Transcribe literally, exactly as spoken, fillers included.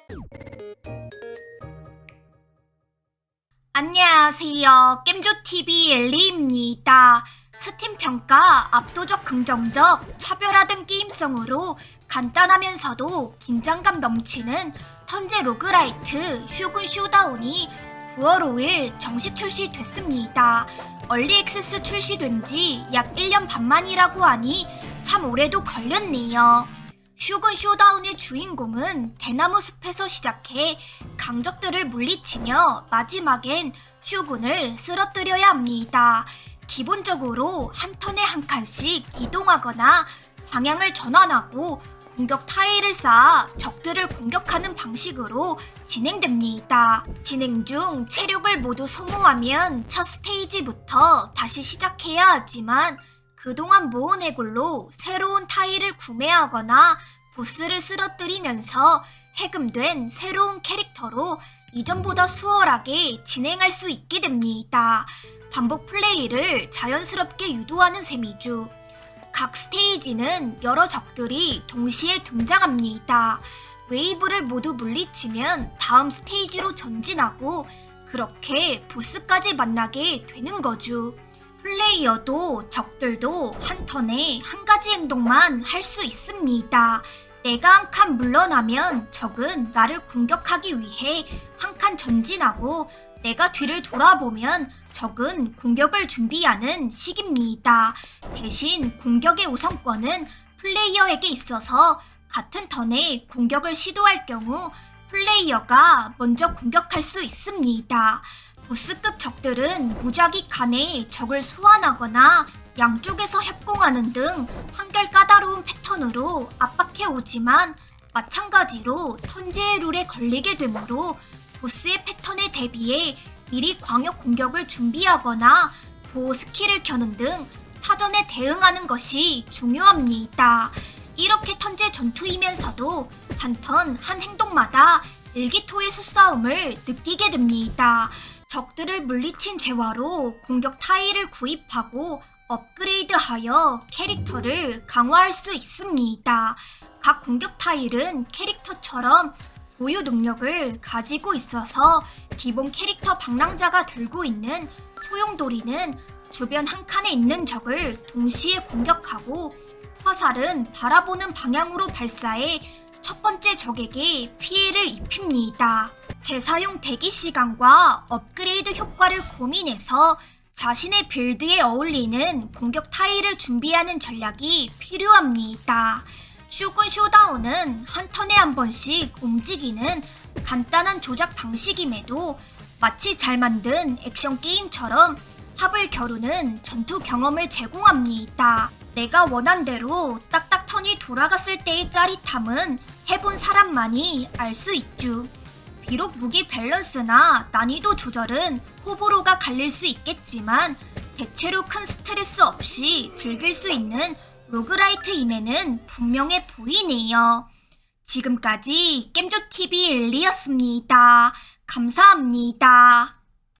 안녕하세요. 겜조티비 엘리입니다. 스팀 평가 압도적 긍정적 차별화된 게임성으로 간단하면서도 긴장감 넘치는 턴제 로그라이트 쇼군 쇼다운이 구월 오일 정식 출시됐습니다. 얼리 액세스 출시된 지 약 일 년 반 만이라고 하니 참 오래도 걸렸네요. 쇼군 쇼다운의 주인공은 대나무 숲에서 시작해 강적들을 물리치며 마지막엔 쇼군을 쓰러뜨려야 합니다. 기본적으로 한 턴에 한 칸씩 이동하거나 방향을 전환하고 공격 타일을 쌓아 적들을 공격하는 방식으로 진행됩니다. 진행 중 체력을 모두 소모하면 첫 스테이지부터 다시 시작해야 하지만 그동안 모은 해골로 새로운 타일을 구매하거나 보스를 쓰러뜨리면서 해금된 새로운 캐릭터로 이전보다 수월하게 진행할 수 있게 됩니다. 반복 플레이를 자연스럽게 유도하는 셈이죠. 각 스테이지는 여러 적들이 동시에 등장합니다. 웨이브를 모두 물리치면 다음 스테이지로 전진하고 그렇게 보스까지 만나게 되는 거죠. 플레이어도 적들도 한 턴에 한 가지 행동만 할 수 있습니다. 내가 한 칸 물러나면 적은 나를 공격하기 위해 한 칸 전진하고 내가 뒤를 돌아보면 적은 공격을 준비하는 식입니다. 대신 공격의 우선권은 플레이어에게 있어서 같은 턴에 공격을 시도할 경우 플레이어가 먼저 공격할 수 있습니다. 보스급 적들은 무작위 칸에 적을 소환하거나 양쪽에서 협공하는 등 한결 까다로운 패턴으로 압박해오지만 마찬가지로 턴제의 룰에 걸리게 되므로 보스의 패턴에 대비해 미리 광역 공격을 준비하거나 보호 스킬을 켜는 등 사전에 대응하는 것이 중요합니다. 이렇게 턴제 전투이면서도 한 턴 한 행동마다 일기토의 수싸움을 느끼게 됩니다. 적들을 물리친 재화로 공격 타일을 구입하고 업그레이드하여 캐릭터를 강화할 수 있습니다. 각 공격 타일은 캐릭터처럼 고유 능력을 가지고 있어서 기본 캐릭터 방랑자가 들고 있는 소용돌이는 주변 한 칸에 있는 적을 동시에 공격하고 화살은 바라보는 방향으로 발사해 첫 번째 적에게 피해를 입힙니다. 재사용 대기 시간과 업그레이드 효과를 고민해서 자신의 빌드에 어울리는 공격 타일을 준비하는 전략이 필요합니다. 쇼군 쇼다운은 한 턴에 한 번씩 움직이는 간단한 조작 방식임에도 마치 잘 만든 액션 게임처럼 합을 겨루는 전투 경험을 제공합니다. 내가 원한 대로 딱딱 턴이 돌아갔을 때의 짜릿함은 해본 사람만이 알 수 있죠. 비록 무기 밸런스나 난이도 조절은 호불호가 갈릴 수 있겠지만 대체로 큰 스트레스 없이 즐길 수 있는 로그라이트임에는 분명해 보이네요. 지금까지 겜조티비 엘리였습니다. 감사합니다.